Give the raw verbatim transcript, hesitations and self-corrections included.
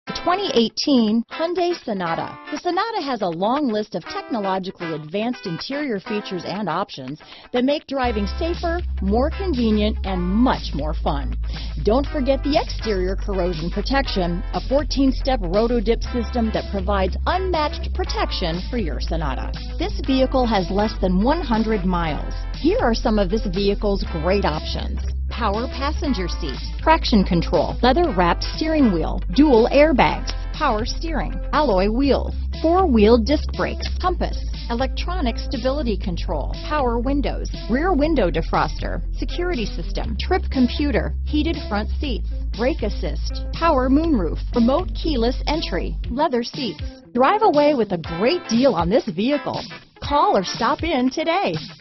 twenty eighteen Hyundai Sonata. The Sonata has a long list of technologically advanced interior features and options that make driving safer, more convenient, and much more fun. Don't forget the exterior corrosion protection, a fourteen step roto-dip system that provides unmatched protection for your Sonata. This vehicle has less than one hundred miles. Here are some of this vehicle's great options: power passenger seat, traction control, leather-wrapped steering wheel, dual airbags, power steering, alloy wheels, four-wheel disc brakes, compass, electronic stability control, power windows, rear window defroster, security system, trip computer, heated front seats, brake assist, power moonroof, remote keyless entry, leather seats. Drive away with a great deal on this vehicle. Call or stop in today.